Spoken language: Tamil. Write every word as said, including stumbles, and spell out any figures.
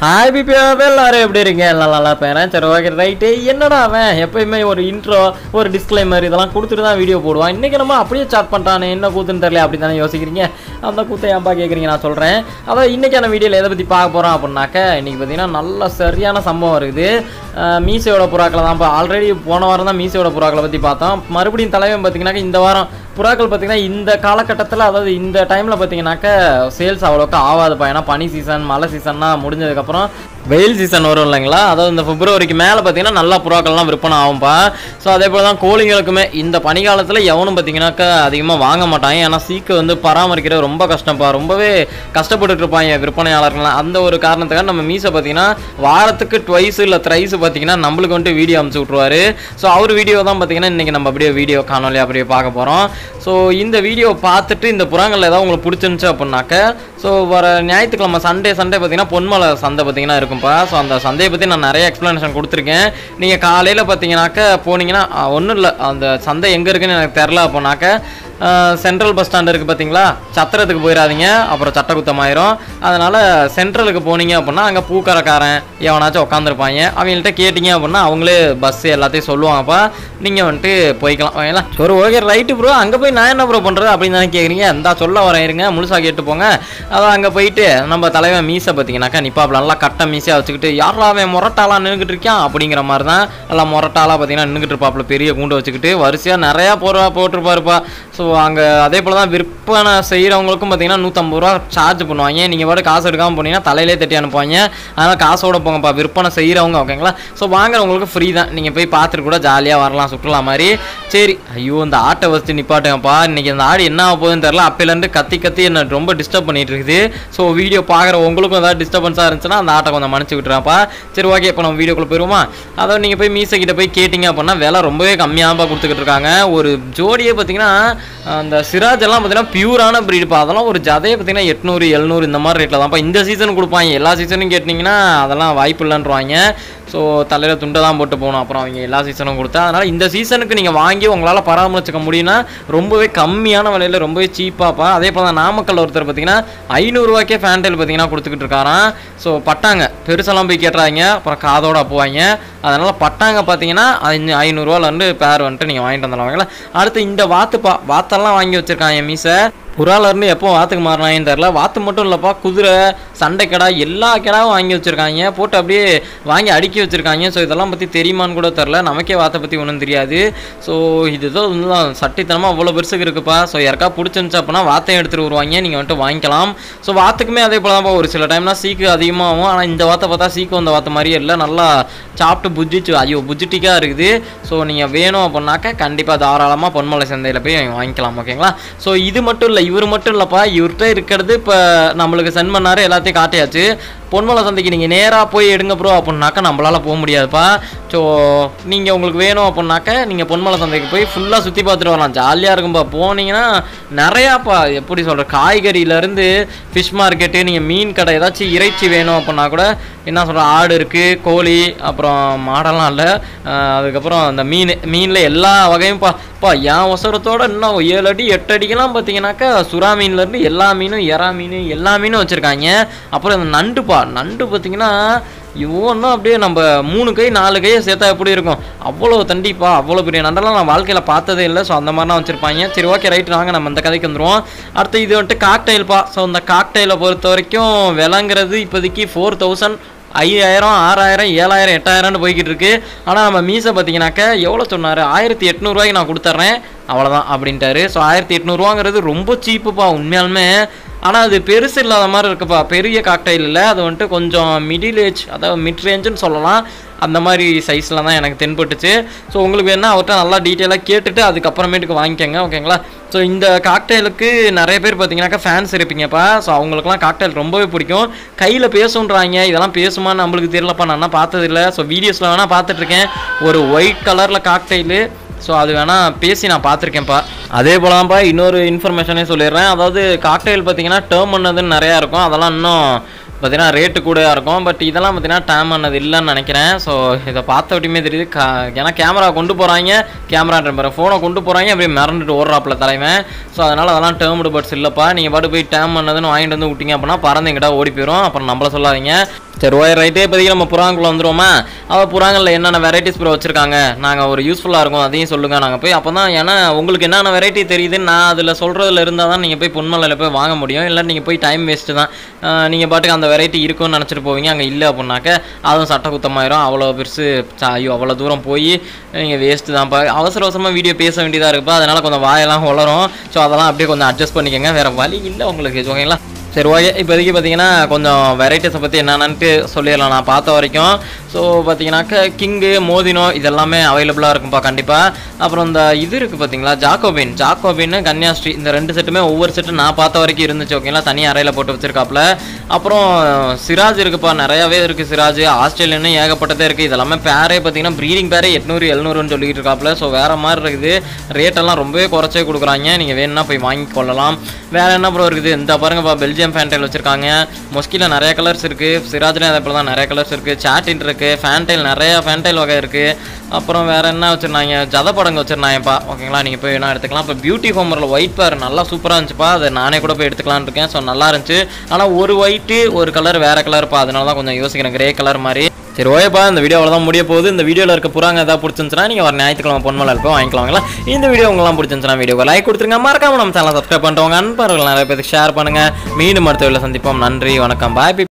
ஹாய் பிபி எல்லாரும் எப்படி இருக்கீங்க? எல்லாம் நல்லா பேரேன். சரி ஓகே ரைட்டு. என்னடா அவன் எப்பயுமே ஒரு இன்ட்ரோ ஒரு டிஸ்க்ளைமர் இதெல்லாம் கொடுத்துட்டு தான் வீடியோ போடுவான். இன்றைக்கி நம்ம அப்படியே ஸ்டார்ட் பண்ணிட்டானே, என்ன கூத்துன்னு தெரியல அப்படி தானே யோசிக்கிறீங்க. அந்த கூத்தை ஏன்பா கேட்குறீங்க? நான் சொல்கிறேன். அதாவது இன்றைக்கான வீடியோவில் எதை பற்றி பார்க்க போகிறோம் அப்படின்னாக்க, இன்றைக்கி பார்த்தீங்கன்னா நல்ல சரியான சம்பவம் இருக்குது. மீசையோட புறாக்களை தான். இப்போ ஆல்ரெடி போன வாரம் தான் மீசையோட புறாக்களை பற்றி பார்த்தோம். மறுபடியும் தலைவன் பார்த்தீங்கன்னாக்க இந்த வாரம் புறாக்கள் பார்த்தீங்கன்னா இந்த காலகட்டத்தில், அதாவது இந்த டைமில் பார்த்தீங்கன்னாக்க சேல்ஸ் அவ்வளோக்கா ஆகாதுப்பா. ஏன்னா பனி சீசன் மழை சீசன்னா முடிஞ்சதுக்கப்புறம் வெயில் சீசன் வரும் இல்லைங்களா? அதாவது இந்த பிப்ரவரிக்கு மேலே பார்த்தீங்கன்னா நல்லா புறாக்கள்லாம் விற்பனை ஆகும்பா. ஸோ அதே போல் தான் கோழிங்களுக்குமே இந்த பனிக்காலத்தில் எவனும் பார்த்தீங்கன்னாக்கா அதிகமாக வாங்க மாட்டாங்க. ஏன்னா சீக்கு வந்து பராமரிக்கிறது ரொம்ப கஷ்டம்ப்பா. ரொம்பவே கஷ்டப்பட்டுட்டு இருப்பாங்க விற்பனையாளர்கள்லாம். அந்த ஒரு காரணத்துக்காக நம்ம மீசை பார்த்தீங்கன்னா வாரத்துக்கு ட்வைஸ் இல்லை த்ரைஸ் பார்த்தீங்கன்னா நம்மளுக்கு வந்துட்டு வீடியோ அனுப்பிச்சு விட்ருவாரு. ஸோ அவர் வீடியோ தான் பார்த்தீங்கன்னா இன்றைக்கி நம்ம அப்படியே வீடியோ காணொலி அப்படியே பார்க்க போகிறோம். ஸோ இந்த வீடியோ பார்த்துட்டு இந்த புறாங்கள் ஏதாவது உங்களுக்கு பிடிச்சிருந்துச்சு அப்படின்னாக்க, ஸோ வர ஞாயிற்றுக்கிழமை சண்டே சண்டே பார்த்தீங்கன்னா பொன்மலை சந்தை பார்த்தீங்கன்னா இருக்கும்ப்பா. ஸோ அந்த சந்தையை பற்றி நான் நிறைய எக்ஸ்ப்ளனேஷன் கொடுத்துருக்கேன். நீங்கள் காலையில் பார்த்தீங்கன்னாக்க போனீங்கன்னா ஒன்றும் இல்லை, அந்த சந்தை எங்கே இருக்குன்னு எனக்கு தெரில அப்படின்னாக்க சென்ட்ரல் பஸ் ஸ்டாண்ட் இருக்குது பார்த்தீங்களா, சத்திரத்துக்கு போயிடாதீங்க, அப்புறம் சட்டக்குத்தமாயிரும். அதனால் சென்ட்ரலுக்கு போனீங்க அப்படின்னா அங்கே பூக்கரைக்காரன் எவனாச்சும் உட்காந்துருப்பாங்க. அவங்கள்ட்ட கேட்டிங்க அப்படின்னா அவங்களே பஸ்ஸு எல்லாத்தையும் சொல்லுவாங்கப்பா. நீங்கள் வந்துட்டு போய்க்கலாம் ஓகேங்களா. ஒரு ஓகே ரைட்டு ப்ரோ, அங்கே போய் நான் என்ன ப்ரோ பண்ணுறது அப்படின்னு தானே கேட்குறீங்க. எந்தா சொல்ல வரேன் இருங்க, முழுசாக கேட்டு போங்க. அதான் அங்கே போயிட்டு நம்ம தலைவன் மீசை பார்த்தீங்கன்னாக்கா நிப்பாப்பில் நல்லா கட்ட மீசையாக வச்சுக்கிட்டு யாரா அவன் முரட்டாலாம் நின்றுக்கிட்டு இருக்கான் அப்படிங்கிற மாதிரி தான் நல்லா முரட்டாலாம் பார்த்தீங்கன்னா நின்றுக்கிட்டு இருப்பாப்புல. பெரிய கூண்டை வச்சுக்கிட்டு வரிசையாக நிறையா போடுறா போட்டிருப்பாருப்பா. ஸோ அங்கே அதே போல் தான் விற்பனை செய்கிறவங்களுக்கும் பார்த்தீங்கன்னா நூற்றம்பது ரூபா சார்ஜ் பண்ணுவாங்க. நீங்கள் பாட்டு காசு எடுக்காமல் போனீங்கன்னா தலையிலே தட்டி அனுப்புவாங்க. அதனால் காசோட போங்கப்பா விற்பனை செய்கிறவங்க ஓகேங்களா. ஸோ வாங்குறவங்களுக்கு ஃப்ரீ தான், நீங்கள் போய் பார்த்துட்டு கூட ஜாலியாக வரலாம் சுற்றுலா மாதிரி. சரி, ஐயோ இந்த ஆட்டை வச்சு நிப்பாட்டுங்கப்பா. இன்றைக்கி அந்த ஆடு என்ன ஆக போகுதுன்னு தெரில. அப்போலேருந்து கத்தி கத்தி என்ன ரொம்ப டிஸ்டர்ப் பண்ணிகிட்டு இருக்குது. ஸோ வீடியோ பார்க்குற உங்களுக்கும் ஏதாவது டிஸ்டர்பன்ஸாக இருந்துச்சுன்னா அந்த ஆட்டை கொஞ்சம் மன்னிச்சு விட்டுறாப்பா. சரி ஓகே, இப்போ நம்ம வீடியோக்குள்ளே போயிடுவோமா? அதாவது நீங்கள் போய் மீசை கிட்ட போய் கேட்டிங்க அப்படின்னா விலை ரொம்பவே கம்மியாக கொடுத்துக்கிட்டு இருக்காங்க. ஒரு ஜோடியே பார்த்தீங்கன்னா அந்த சிராஜ் எல்லாம் பார்த்தீங்கன்னா பியூரான ப்ரீடுப்பா. அதெல்லாம் ஒரு ஜதையை பார்த்தீங்கன்னா எட்நூறு எழுநூறு இந்த மாதிரி ரேட்டில் தான்ப்பா இந்த சீசன் கொடுப்பாங்க. எல்லா சீசனும் கேட்டிங்கன்னா அதெல்லாம் வாய்ப்பு இல்லைன்றவாங்க. ஸோ தலையில் துண்டை தான் போட்டு போகணும். அப்புறம் அவங்க எல்லா சீசனும் கொடுத்தா. அதனால் இந்த சீசனுக்கு நீங்கள் வாங்கி உங்களால் பராமரிச்சுக்க முடியும்னா ரொம்பவே கம்மியான விலையில் ரொம்பவே சீப்பாப்பா. அதே போல் தான் நாமக்கல் ஒருத்தர் பார்த்தீங்கன்னா ஐநூறுரூவாய்க்கே ஃபேன்டைல் பார்த்தீங்கன்னா கொடுத்துக்கிட்டு இருக்காராம். ஸோ பட்டாங்க பெருசெல்லாம் போய் கேட்டுறாங்க, அப்புறம் காதோட போவாங்க. அதனால் பட்டாங்க பார்த்தீங்கன்னா ஐநூ ஐநூறுரூவாலேருந்து பேர் வந்துட்டு நீங்கள் வாங்கிட்டு வந்துடலாங்களா. அடுத்து இந்த வாத்துப்பா, வாத்தெல்லாம் வாங்கி வச்சுருக்காங்க மீசை. புறாலேருந்து எப்போ வாத்துக்கு மாறினாங்கன்னு தெரில. வாத்து மட்டும் இல்லைப்பா, குதிரை சண்டை கடா எல்லா கடாவும் வாங்கி வச்சுருக்காங்க, போட்டு அப்படியே வாங்கி அடுக்கி வச்சுருக்காங்க. ஸோ இதெல்லாம் பற்றி தெரியுமான்னு கூட தெரில. நமக்கே வாத்தை பற்றி ஒன்றும் தெரியாது. ஸோ இதுதான் வந்து சட்டித்தனமாக அவ்வளோ பெருசுக்கு இருக்குப்பா. ஸோ யாருக்கா பிடிச்சிருந்துச்சு அப்படின்னா வாத்தையும் எடுத்துகிட்டு வருவாங்க, நீங்கள் வந்துட்டு வாங்கிக்கலாம். ஸோ வாத்துக்குமே அதே போல் தான்ப்பா. ஒரு சில டைம்னா சீக்கு அதிகமாகும். ஆனால் இந்த வாத்தை பார்த்தா சீக்கு வந்த வாத்த மாதிரியே இல்லை, நல்லா சாப்பிட்டு புஜ்ஜிச்சு ஐயோ புஜ்ஜிட்டிக்காக இருக்குது. ஸோ நீங்கள் வேணும் அப்படின்னாக்க கண்டிப்பாக தாராளமாக பொன்மலை சந்தையில் போய் வாங்கிக்கலாம் ஓகேங்களா. ஸோ இது மட்டும் இல்லை, இவர் மட்டும் இல்லைப்பா, இவர்கிட்ட இருக்கிறது இப்போ நம்மளுக்கு சென்ட் பண்ணாரு, எல்லாத்தையும் காட்டியாச்சு. பொன்மலை சந்தைக்கு நீங்கள் நேராக போய் எடுங்க ப்ரோ அப்படின்னாக்கா நம்மளால் போக முடியாதுப்பா. ஸோ நீங்கள் உங்களுக்கு வேணும் அப்படின்னாக்க நீங்கள் பொன்மலை சந்தைக்கு போய் ஃபுல்லாக சுற்றி பார்த்துட்டு வரலாம், ஜாலியாக இருக்கும்பா. போனீங்கன்னா நிறையாப்பா எப்படி சொல்கிற காய்கறியிலேருந்து ஃபிஷ் மார்க்கெட்டு, நீங்கள் மீன் கடை ஏதாச்சும் இறைச்சி வேணும் அப்படின்னா கூட என்ன சொல்கிற ஆடு இருக்குது, கோழி, அப்புறம் மாடெல்லாம் இல்லை, அதுக்கப்புறம் அந்த மீன் மீனில் எல்லா வகையும் பா பா என் ஒசரத்தோடு இன்னும் ஏழு அடி எட்டு அடிக்கெல்லாம் பார்த்தீங்கன்னாக்கா சுறா மீன்லேருந்து எல்லா மீனும் எறா மீன் எல்லா மீனும் வச்சுருக்காங்க. அப்புறம் இந்த நண்டுப்பா, நண்டு பார்த்தீங்கன்னா இவ்வளோன்னா அப்படியே நம்ம மூணு கை நாலு கையை சேர்த்தா எப்படி இருக்கும், அவ்வளோ தண்டிப்பா. அவ்வளோ பெரிய நண்டெல்லாம் நான் வாழ்க்கையில் பார்த்ததே இல்லை. ஸோ அந்த மாதிரிலாம் வச்சுருப்பாங்க. சரி ஓகே ரைட்டு, வாங்க நம்ம இந்த கதைக்கு வந்துடுவோம். அடுத்து இது வந்துட்டு காக்டைல்ப்பா. ஸோ இந்த காக்டைலை பொறுத்த வரைக்கும் விலைங்கிறது இப்போதைக்கு ஃபோர் தௌசண்ட் ஐயாயிரம் ஆறாயிரம் ஏழாயிரம் எட்டாயிரம்னு போய்கிட்டு இருக்கு. ஆனால் நம்ம மீசை பார்த்தீங்கன்னாக்க எவ்வளோ சொன்னார், ஆயிரத்தி எட்நூறுவாய்க்கு நான் கொடுத்துட்றேன் அவ்வளோதான் அப்படின்ட்டாரு. ஸோ ஆயிரத்தி எட்நூறுவாங்கிறது ரொம்ப சீப்புப்பா உண்மையாலுமே. ஆனால் அது பெருசு இல்லாத மாதிரி இருக்குப்பா, பெரிய காக்டைல் இல்லை, அது வந்துட்டு கொஞ்சம் மிடில் ஏஜ், அதாவது மிட் ரேஞ்சுன்னு சொல்லலாம். அந்த மாதிரி சைஸில் தான் எனக்கு தென்பட்டுச்சு. ஸோ உங்களுக்கு வேணா அவர்கிட்ட நல்லா டீட்டெயிலாக கேட்டுட்டு அதுக்கப்புறமேட்டுக்கு வாங்கிக்கோங்க ஓகேங்களா. ஸோ இந்த காக்டைலுக்கு நிறைய பேர் பார்த்தீங்கன்னாக்கா ஃபேன்ஸ் இருப்பீங்கப்பா. ஸோ அவங்களுக்குலாம் காக்டைல் ரொம்பவே பிடிக்கும். கையில் பேசுன்றாங்க, இதெல்லாம் பேசுமான்னு நம்மளுக்கு தெரியலப்பா, நான் பார்த்ததில்லை. ஸோ வீடியோஸில் வேணால் பார்த்துட்ருக்கேன், ஒரு ஒயிட் கலரில் காக்டைலு. ஸோ அது வேணால் பேசி நான் பார்த்துருக்கேன்ப்பா. அதே போலாம்ப்பா இன்னொரு இன்ஃபர்மேஷனே சொல்லிடுறேன். அதாவது காக்டைல் பார்த்தீங்கன்னா டேர்ம் பண்ணதுன்னு நிறையா இருக்கும், அதெல்லாம் இன்னும் பார்த்தீங்கன்னா ரேட்டு கூட இருக்கும். பட் இதெல்லாம் பார்த்தீங்கன்னா டேம் பண்ணது இல்லைன்னு நினைக்கிறேன். ஸோ இதை பார்த்த விட்டுமே தெரியுது. கா ஏன்னா கேமரா கொண்டு போகிறாங்க, கேமரான்ற பாரு ஃபோனை கொண்டு போகிறாங்க, அப்படியே மிரண்டுட்டு ஓடுறாப்புல தலைவன். ஸோ அதனால் அதெல்லாம் டேர்ம்டு பட்ஸ் இல்லைப்பா. நீங்கள் பாட்டு போய் டேம் பண்ணதுன்னு வாங்கிட்டு வந்து விட்டிங்க அப்படின்னா பறந்து எங்கிட்ட ஓடி போயிடும், அப்புறம் நம்மள சொல்லாதீங்க. சரி ஓகே ரைட்டே இப்போதைக்கு நம்ம புறாங்குள்ள வந்துருவோமா அவள் புறாங்களில் என்னென்ன வெரைட்டிஸ் ப்ரோ வச்சுருக்காங்க நாங்கள் ஒரு யூஸ்ஃபுல்லாக இருக்கும் அதையும் சொல்லுங்கள் நாங்கள் போய் அப்போ தான் ஏன்னா உங்களுக்கு என்னென்ன வெரைட்டி தெரியுதுன்னு நான் அதில் சொல்கிறதுல இருந்தால் தான் நீங்கள் போய் பொன்மலையில் போய் வாங்க முடியும் இல்லை நீங்கள் போய் டைம் வேஸ்ட்டு தான் நீங்கள் பாட்டுக்கு அந்த வெரைட்டி இருக்குன்னு நினச்சிட்டு போவீங்க அங்கே இல்லை அப்படின்னாக்க அதுவும் சட்ட குத்தமாயிரும் அவ்வளோ பெருசு ஐயோ அவ்வளோ தூரம் போய் நீங்கள் வேஸ்ட்டு தான்ப்பா அவசர அவசரமாக வீடியோ பேச வேண்டியதாக இருக்குப்பா அதனால் கொஞ்சம் வாயெல்லாம் வளரும் ஸோ அதெல்லாம் அப்படியே கொஞ்சம் அட்ஜஸ்ட் பண்ணிக்கோங்க வேறு வழி இல்லை உங்களுக்கு ஓகேங்களா சரி ஓகே இப்போதைக்கு பார்த்தீங்கன்னா கொஞ்சம் வெரைட்டிஸை பற்றி என்னென்னட்டு சொல்லிடலாம் நான் பார்த்த வரைக்கும் ஸோ பார்த்தீங்கன்னாக்கா கிங்கு மோதினோ இதெல்லாமே அவைலபிளாக இருக்கும்ப்பா கண்டிப்பாக அப்புறம் இந்த இது இருக்குது பார்த்தீங்களா ஜாக்கோபின் ஜாக்கோபின்னு கன்னியாஸ்ரீ இந்த ரெண்டு செட்டுமே ஒவ்வொரு செட்டு நான் பார்த்த வரைக்கும் இருந்துச்சு ஓகேங்களா தனி அறையில் போட்டு வச்சிருக்காப்புல அப்புறம் சிராஜ் இருக்குப்பா நிறையாவே இருக்குது சிராஜ் ஆஸ்திரேலியன்னு ஏகப்பட்டதே இருக்குது இதெல்லாமே பேரே பார்த்தீங்கன்னா ப்ரீடிங் பேரே எட்நூறு எழுநூறுன்னு சொல்லிக்கிட்டு இருக்காப்புல ஸோ வேறு மாதிரி இருக்குது ரேட்டெல்லாம் ரொம்பவே குறைச்சே கொடுக்குறாங்க நீங்கள் வேணும்னா போய் வாங்கி கொள்ளலாம் வேறு என்ன ப்ரோ இருக்குது இந்த பாருங்கப்பா பெல்ஜியம் ஃபேன்டைல் வச்சுருக்காங்க மொஸ்கியில் நிறைய கலர்ஸ் இருக்குது சிராஜ்லேயும் அதே போல் தான் நிறைய கலர்ஸ் இருக்குது சாட்டின் இருக்குது ஃபேன்டைல் நிறையா ஃபேன்டைல் வகை இருக்குது அப்புறம் வேறு என்ன வச்சுருந்தாங்க ஜதப்படங்க வச்சுருந்தாங்கப்பா ஓகேங்களா நீங்கள் போய் வேணா எடுத்துக்கலாம் இப்போ பியூட்டி ஹோமரில் ஒயிட் பேர் நல்லா சூப்பராக இருந்துச்சுப்பா அதை நானே கூட போய் எடுத்துக்கலான்னு இருக்கேன் ஸோ நல்லா இருந்துச்சு ஆனால் ஒரு ஒயிட்டு ஒரு கலர் வேறு கலர்ப்பா அதனால தான் கொஞ்சம் யோசிக்கிறேன் கிரே கலர் மாதிரி சரி ஓகேப்பா இந்த வீடியோ அவ்வளோதான் முடிய போகுது இந்த வீடியோவில் இருக்க புறாங்க ஏதாவது பிடிச்சிருந்துச்சுன்னா நீங்கள் ஒரு ஞாயிற்றுக்கிழமை பொன்மலை இருப்போம் வாங்கிக்கலாங்களா இந்த வீடியோ உங்களாம் பிடிச்சிருந்துச்சுன்னா வீடியோ லைக் கொடுத்துருங்க மறக்காம நம்ம சேனல் சப்ஸ்கிரைப் பண்ணுறவங்க அன்பர்கள் நிறைய பேருக்கு ஷேர் பண்ணுங்கள் மீண்டும் அடுத்த வீடியோவில் சந்திப்போம் நன்றி வணக்கம் பாய்.